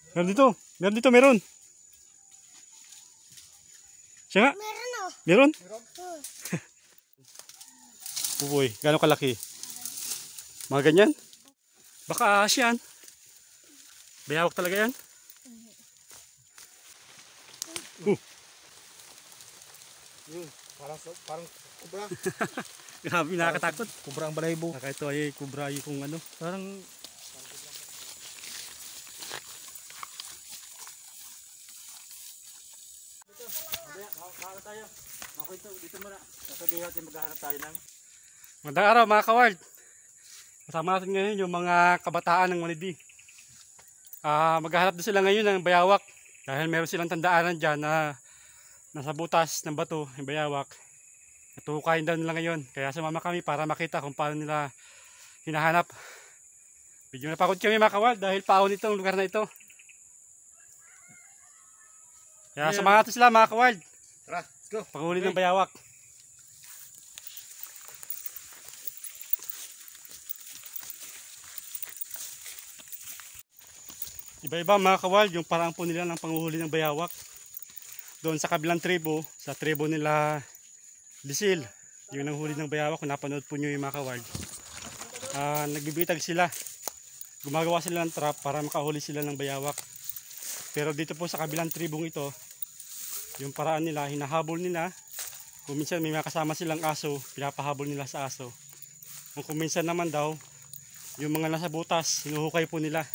Meron dito. Meron dito, meron. Siya nga. Meron oh. Meron? Meron? Uy, gano'ng kalaki? Mga ganyan? Baka ahas yan. Bayawak talaga yan. Parang kubra. Grabe, nakakatakot. Kubra ang balaybo. Saka ito ay kubra yung ano. Parang tayo. Dito muna. Sasabihin natin maghahanap tayo ng magandang araw mga kaward. Kasama natin ngayon yung mga kabataan ng Manidi. Maghahanap din sila ngayon ng bayawak. Dahil meron silang tandaanan dyan na nasa butas ng bato yung bayawak. Natukayin daw nila ngayon. Kaya sumama kami para makita kung paano nila hinahanap. Medyo napagod kami mga kaward dahil paon itong lugar na ito. Kaya samahan natin sila mga kaward. Tara, let's go. Panghuli ng bayawak. Iba-iba mga kawal yung parang po nila ng panguhuli ng bayawak. Doon sa kabilang tribo, sa tribo nila Lisil, yung nanghuli ng bayawak, kung napanood po nyo yung mga kawal. Nagbibitag sila. Gumagawa sila ng trap para makahuli sila ng bayawak. Pero dito po sa kabilang tribong ito, yung paraan nila, hinahabol nila. Kung minsan may makasama silang aso, pinapahabol nila sa aso. Kung minsan naman daw, yung mga nasa butas, hinuhukay po nila.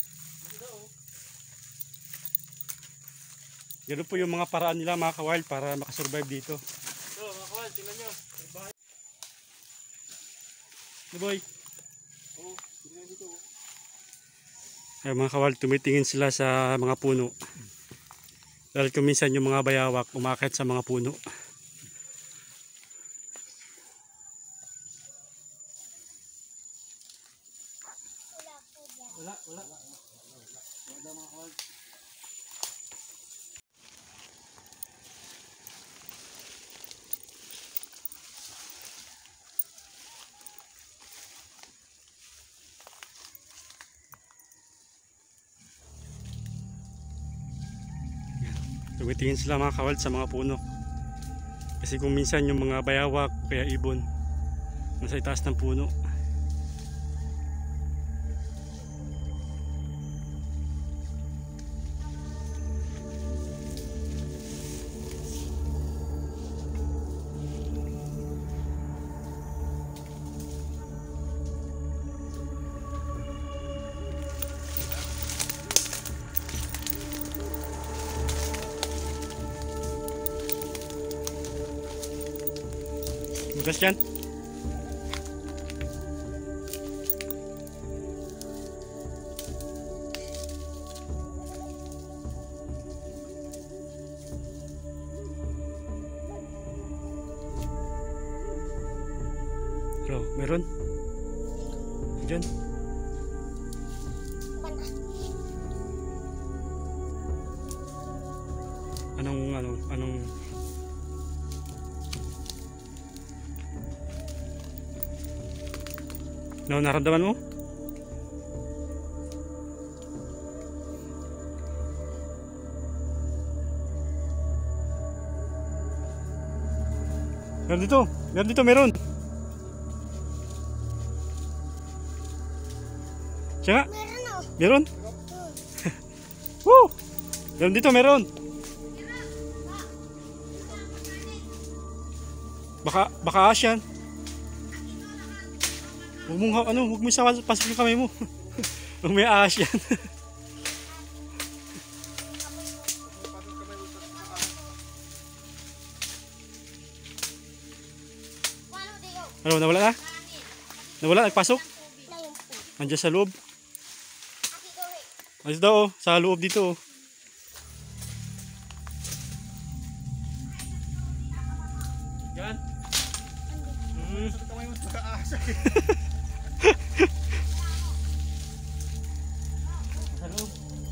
Ganun po yung mga paraan nila mga kawild para makasurvive dito. So mga kawild, tingnan nyo. Boy. Oh, tingnan dito. Ay, mga kawild, tumitingin sila sa mga puno. Dahil kung minsan yung mga bayawak umakyat sa mga puno. Wala mga kawild. Tumitingin sila mga kawal sa mga puno. Kasi kung minsan yung mga bayawak kaya ibon nasa itaas ng puno. Bukas yan. Bro, meron? Diyan. Anong naramdaman mo? Meron dito. Meron dito, meron. Siya nga. Meron oh. Meron? Woo! Meron dito, meron. Baka ahas yan. Huwag mo pasok yung kamay mo. Huwag may ahas yan. Ano, nawala na? Nawala, nagpasok? Nandiyan sa loob. Ayos daw, sa loob dito. Yan. Sa kamay mo, ahas. Sa loob.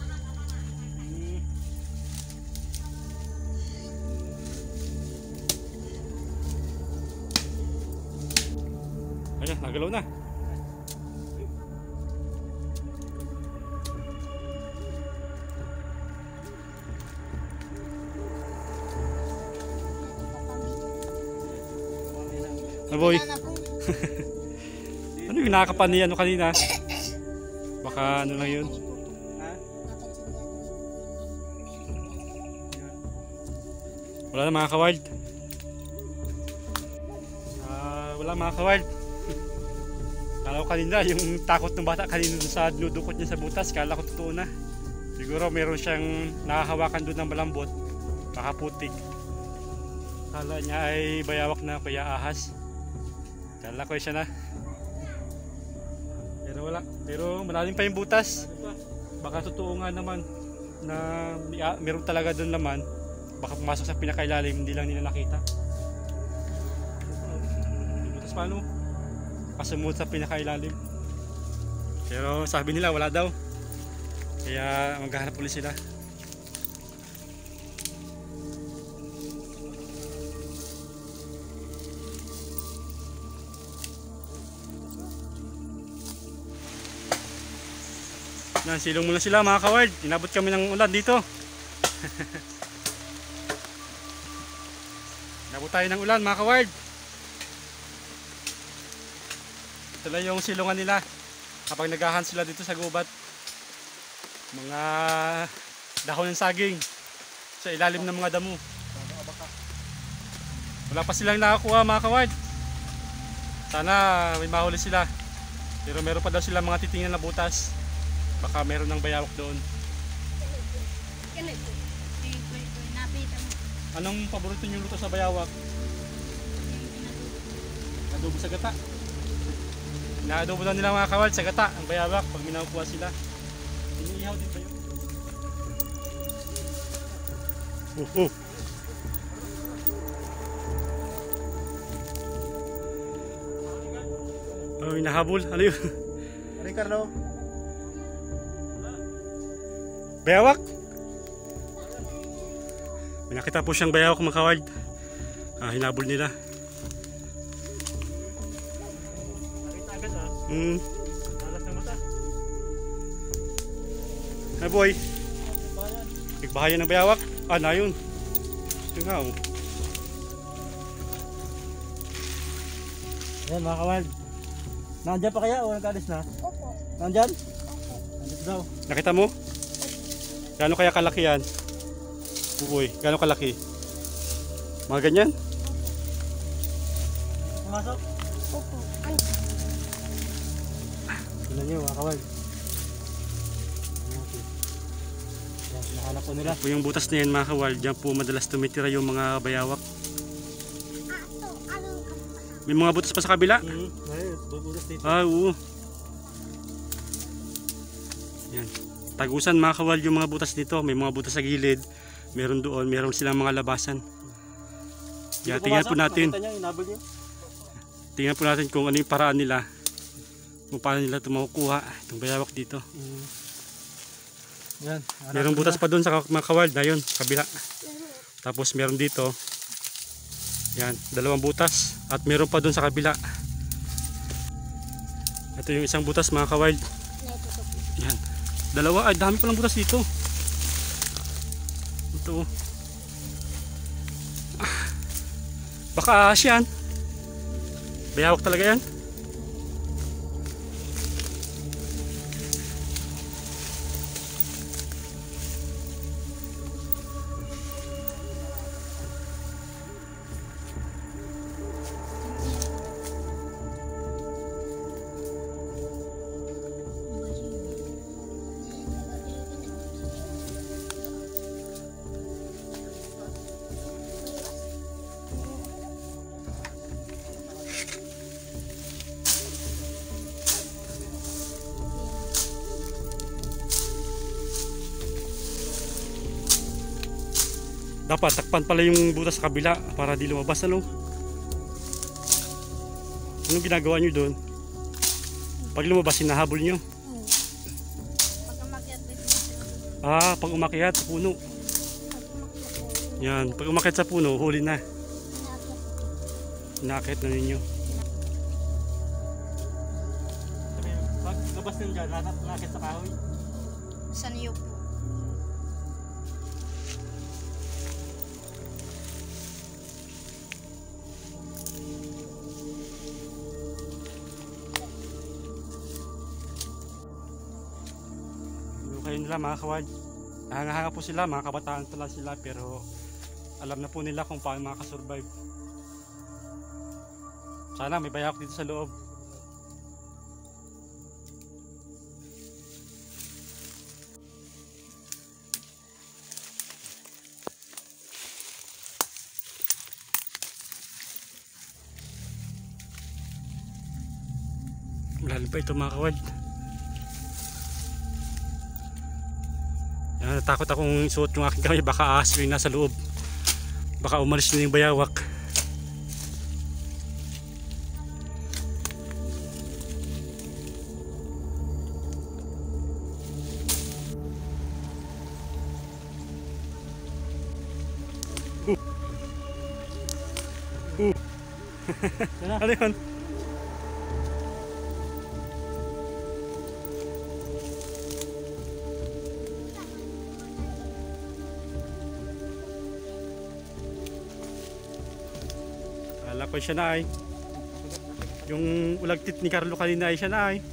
Ayan, nagalaw na. Boy. Wala na po. Ano yung nakakapan ni ano kanina? Baka ano lang yun. Wala na mga ka-wild. Wala mga ka-wild. Kala ko kanina yung takot ng bata kanina dun sa dinudukot niya sa butas. Kala ko totoo na. Siguro meron siyang nakahawakan doon ng malambot. Baka putik. Kala niya ay bayawak na kaya ahas. Kala ko siya na. Pero wala. Pero malalim pa yung butas. Baka totoo nga naman na meron talaga doon laman. Baka pumasok sa pinakailalim, hindi lang nila nakita. Butas paano? Kasunod sa pinakailalim. Pero sabi nila wala daw. Kaya maghahanap ulit sila. Yan, silong muna sila mga ka-wild. Inabot kami ng ulan dito. Inabot tayo ng ulan mga ka-wild. Ito lang yung silungan nila kapag naghahan sila dito sa gubat. Mga dahon ng saging sa ilalim ng mga damo. Wala pa silang nakakuha mga ka-wild. Sana may mahuli sila. Pero meron pa daw sila mga titingnan na butas. Baka meron ng bayawak doon. Anong paborito niyo luto sa bayawak? Adobo sa gata. Inaadobo lang nila mga kawal sa gata ang bayawak pag minakuha sila. Iniihaw din ba yun? Oh, hinahabol. Ano yun? Ricardo. Bayawak? May nakita po siyang bayawak mga kawal. Hinabol nila. Nakita agad Talas ng mata. Hey boy. Nagbahayan ng bayawak. Na yun. Ito nga Ayan mga kawal. Nandyan pa kaya o nagkaalis na? Opo. Nandyan? Opo. Nandito daw. Nakita mo? Gaano kaya kalaki yan? Uy, gaano kalaki? Mga ganyan? Pumasok? Opo. Tignan nyo mga kawal. Yan, nahanap po nila. Po yung butas na yan mga kawal, dyan po madalas tumitira yung mga bayawak. May mga butas pa sa kabila? Ayun, bubutas dito. Oo. Yan. Tagusan mga kawal yung mga butas dito. May mga butas sa gilid. Meron doon, meron silang mga labasan. Yan, tingnan po natin. Tingnan po natin kung ano yung paraan nila. Kung paano nila ito makukuha. Itong bayawak dito. Yan. Merong butas pa doon sa mga kawal. Na yun, kabila. Tapos meron dito. Yan, 2 butas. At meron pa doon sa kabila. Ito yung isang butas mga kawal. Yan. 2, ay dami palang butas dito. Ito. Baka ahas yan. Bayawak talaga yan. Dapat takpan pala yung butas sa kabila para di lumabas. Anong ginagawa nyo doon? Pag lumabas, hinahabol nyo? Pag umakyat sa puno. Yan, pag umakyat sa puno, huli na. Inakyat na ninyo. Pag labas nyo dyan, nakyat sa kahoy. Sa niyo po. sila mga kawad. Hanga-hanga po sila, mga kabataan pa lang sila, pero alam na po nila kung paano makasurvive. Sana may bayawak dito sa loob. Malalim pa ito mga kawad. Natakot akong isuot yung aking kamay, baka ahas yung nasa loob, baka umalis na yung bayawak. Ano yun? Akala ko siya na ay. Yung ulagtit ni Carlo kanina ay siya na ay.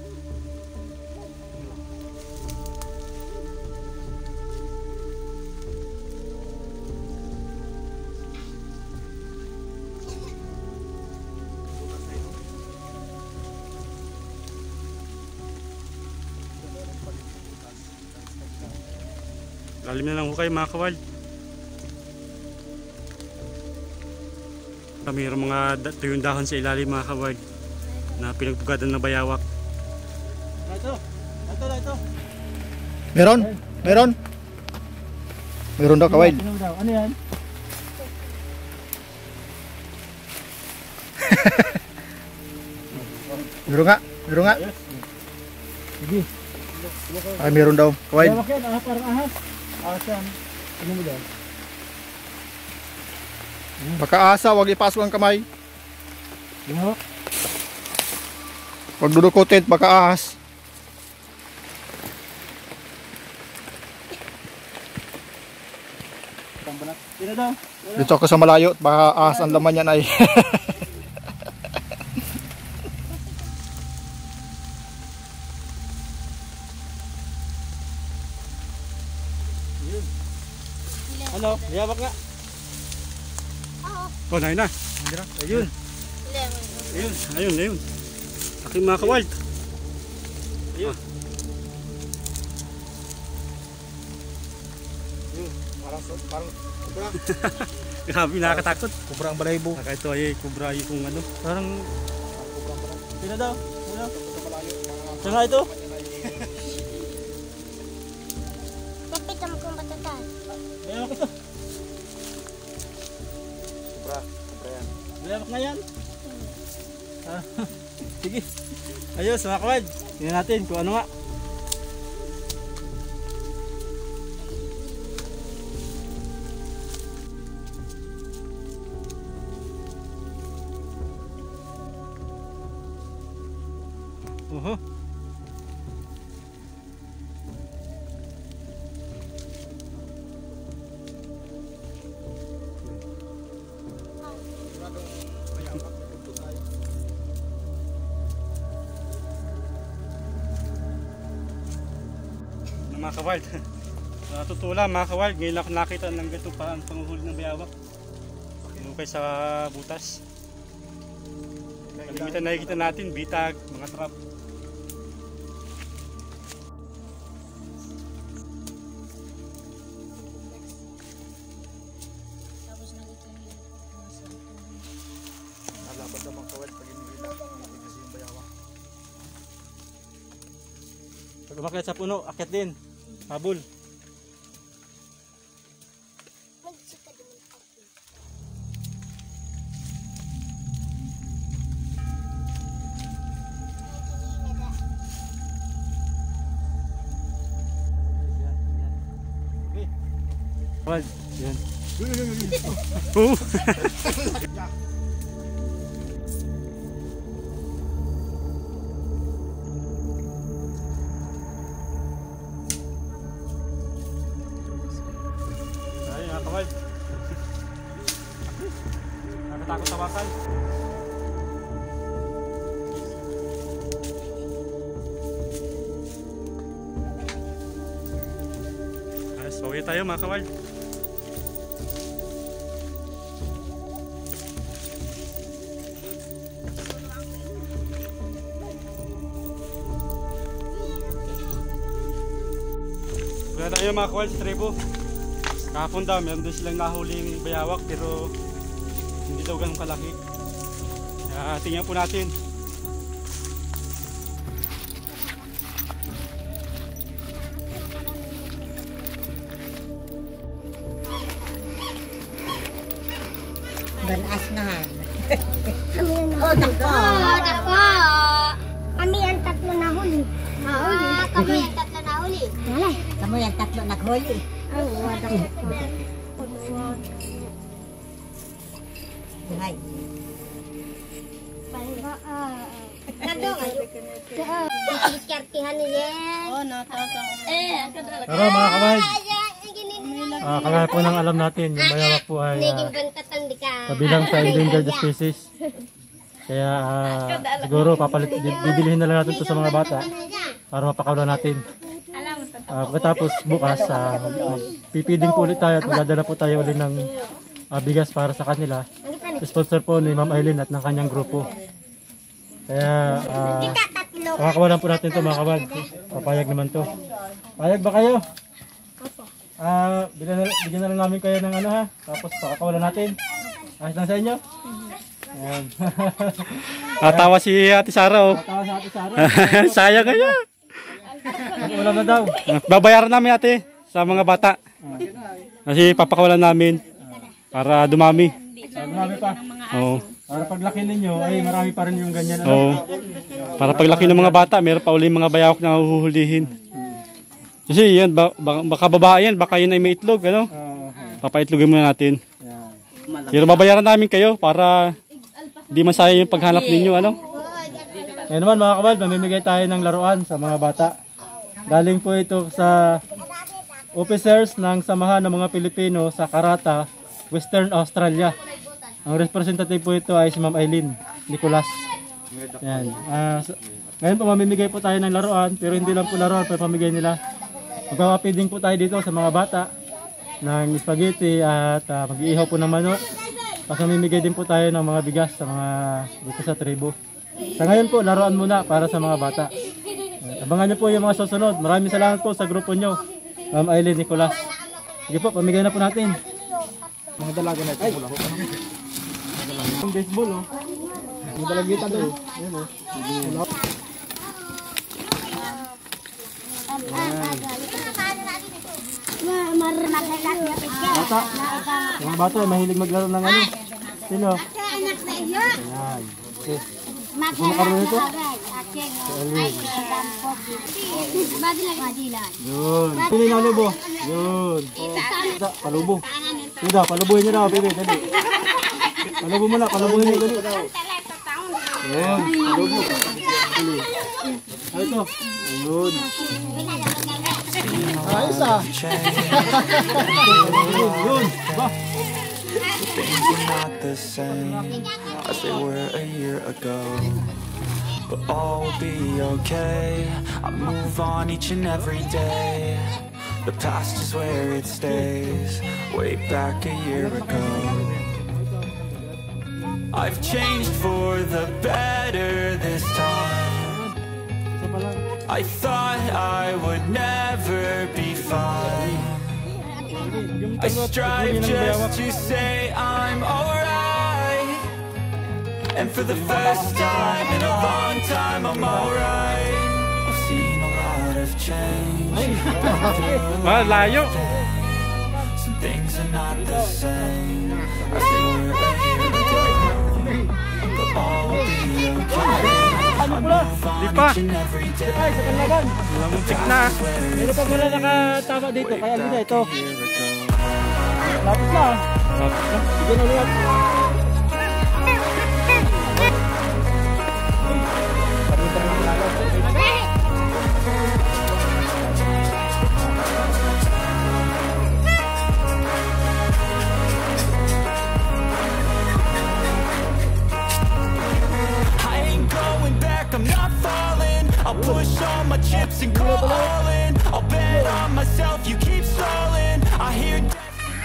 Lalim na lang hukay mga kawal. Mayroong mga tuyong dahon sa ilalim mga kawal na pinagbugadan ng bayawak. Ito. Meron? Meron? Meron daw kawad. Ano yan? Meron nga. Meron nga. Sige. Ay, meron daw kawad. Bayawak yan, parang ahas. Ahas yan. Ano mo dyan? Baka asa, wag ipasok ang kamay. Bayawak. Wag dudukutin, baka ahas. Sino daw? Dito ako sa malayo, baka ahas ang laman yan ay. Ano? Bayawak nga. Oh, nahin na. Ayun. Ayun, ayun. Aking mga kawal. Ayun. Parang Grabe, nakakatakot. kubrang balaybo. Saka ito ay kubra yung ano. Parang Sino daw? Sino? Siya nga ito? Kapitan mo kung batatas. Bayawak ito. Kubra yan. Bayawak nga yan. Ah, sige. Ayos mga kawad. Tingnan natin kung ano nga. oho. Mga kawal. Natutula mga kawal. Ngayon ako nakita ng ganito parang panguhuli ng bayawak. Hinukay sa butas. Kalimitan nakikita natin, bitag, mga trap. Tapos nandito yung Nalaban daw mga kawad pag inihila. Malaki kasi yung bayawak. Pag umakyat sa puno, akyat din. Habol. magsika naman ako. Okay. Kawad. Yan. Oh. Ay, mga kawal. Nakatakot tawakan. Pauwi tayo mga kawal. Wala tayo mga kawal sa tribo. Kahapon daw, meron din silang nahuling bayawak pero hindi daw ganun kalaki. Kaya tingnan po natin. Banas na. Kami ang Oh, dako. dako. Kami ang tatlo na huli. Kami ang tatlo na huli. Wala. Kamu yang tatlo naghuli. Ang wala ko. Hay. Kado nga. Diskarte-diskartehan niya. Oh, natasang. Pero mga kawal, kagaya po ng alam natin, yung bayawak po ay Naging bantatan di ka. kabilang sa endangered species. Kaya siguro bibilihin na lang natin to sa mga bata para mapakawalan natin. Pagkatapos bukas, pipiding po ulit tayo at magdadala po tayo ulit ng bigas para sa kanila. Sponsor po ni Ma'am Aileen at ng kanyang grupo. Kaya pakakawalan po natin to mga kawal. Papayag naman to. Payag ba kayo? Bigyan na lang namin kayo ng ano ha. Tapos pakakawalan natin. Ayos lang sa inyo? Ayan. Tawa si Ate Sara oh. Tawa sa Ate Sara. Sayang kaya. Wala na daw. Babayaran namin ate sa mga bata. Kasi papakawalan namin para dumami. Marami pa. Oo. Para paglaki ninyo ay marami pa rin yung ganyan. Oo. Para paglaki ng mga bata, meron pa uli mga bayawak na huhulihin. Kasi yan, baka babae yan, baka yun ay may itlog, ano? Papaitlogin muna natin. Pero babayaran namin kayo para di masayang yung paghanap ninyo, ano? Ngayon naman mga kabal, mamimigay tayo ng laruan sa mga bata. Galing po ito sa officers ng Samahan ng mga Pilipino sa Karata, Western Australia. Ang representative po ito ay si Ma'am Aileen Nicolas. Yan. Ngayon po mamimigay po tayo ng laruan, pero hindi lang po laruan, pero pamigay nila. Magpapapiding po tayo dito sa mga bata ng spaghetti at mag-iihaw po ng manok. Tapos mamimigay din po tayo ng mga bigas sa mga dito sa tribo. Sa ngayon po, laruan muna para sa mga bata. Abangan niyo po yung mga susunod. Maraming salamat po sa grupo nyo, Ma'am Aileen Nicolas. Sige po, pamigay na po natin. Mga dalaga na ito. Wala ko. Yung baseball, oh. Mga dalagita doon. Ayan o. Bata. Mga bata, mahilig maglaro ng ano. Sino? Ayan. Okay. Gusto mo karoon nito? Yun. Sino yung nalubo? Yun. Palubo. Sino, palubuhin nyo na, baby. Dali. Palubo mo na, palubuhin nyo. Dali. Yun. Palubo. Dali. Ay, ito. Ayun. Ayos ah. Yun. Ba? Things are not the same as they were a year ago, but all will be okay. I move on each and every day. The past is where it stays, way back a year ago. I've changed for the better this time. I thought I would never be fine. I strive just to say I'm alright, and for the first time in a long time I'm alright. I've seen a lot of change. Layo. Some things are not the same as they were a year ago, but all will be okay. I move on each and every day. Lamuntik na. Pero pag wala nakatama dito, kaya nila ito. Lapit lang. Sige na ulit. I ain't going back, I'm not falling. I'll push all my chips and go all in. I'll bet on myself, you keep stalling.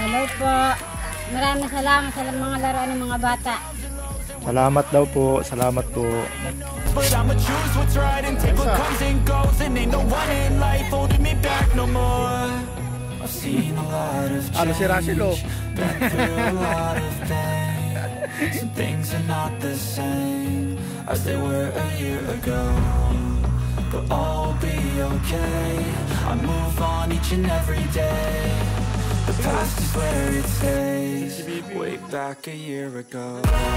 Hello po. Maraming salamat sa mga laruan ng mga bata. Salamat daw po. Salamat po. But I'ma choose what's right and take what comes and goes. And ain't no one in life holding me back no more. I've seen a lot of change, Si Rashilo. been through a lot of pain. Some things are not the same as they were a year ago, but all will be okay. I move on each and every day. The past is where it stays. Way back a year ago.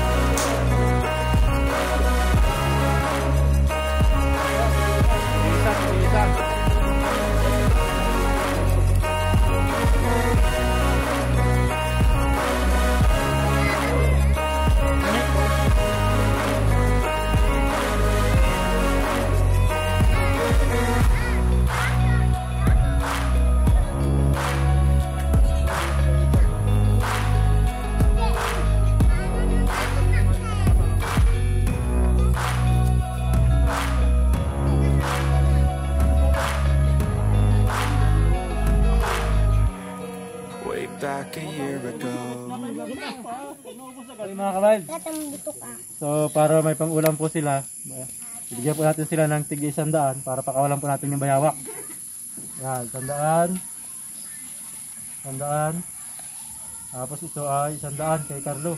Way back a year ago. Okay, mga kawild. Gatang butok ah. So para may pang-ulam po sila, bigyan po natin sila ng tig 100 para pakawalan po natin yung bayawak. Yan, 100. 100. Tapos ito ay 100 kay Carlo.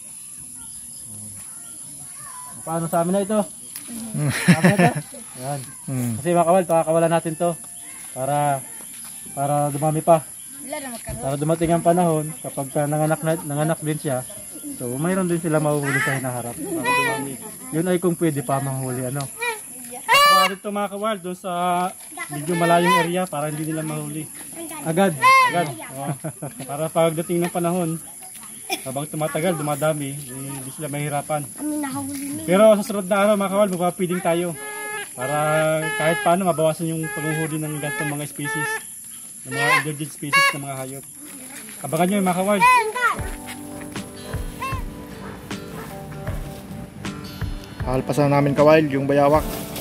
Paano sa amin na ito? Sa amin na ito? Yan. Kasi mga kawild, pakakawalan natin to para dumami pa. Para dumating ang panahon, kapag nanganak din siya, so mayroon din sila mahuhuli sa hinaharap. Para dumami. Yun ay kung pwede pa manghuli. Ano? Ako dito mga kawild, doon sa medyo malayong area para hindi nila mahuli. Agad. Oh. Para pagdating ng panahon, habang tumatagal, dumadami, hindi sila mahirapan. Kami nahuli. Pero sa sunod na araw mga kawild, magpapiding tayo. Para kahit paano mabawasan yung paghuhuli ng ganitong mga species. Ng mga endangered species ng mga hayop. Abangan nyo yung mga kawild. Alpasan namin kawild yung bayawak.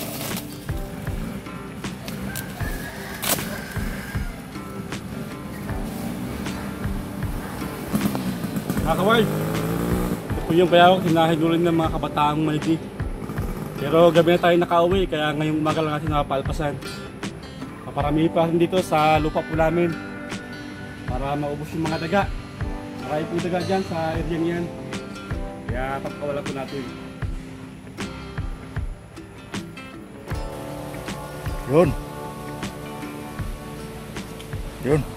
Mga kawild, ito po yung bayawak hinahigurin ng mga kabataang maliti. Pero gabi na tayo nakauwi, kaya ngayong umaga lang natin nakapalpasan. Paparami pa dito sa lupa po namin para maubos yung mga daga. Marami po daga dyan sa area niyan. Kaya papakawalan po natin. Yun. Yun.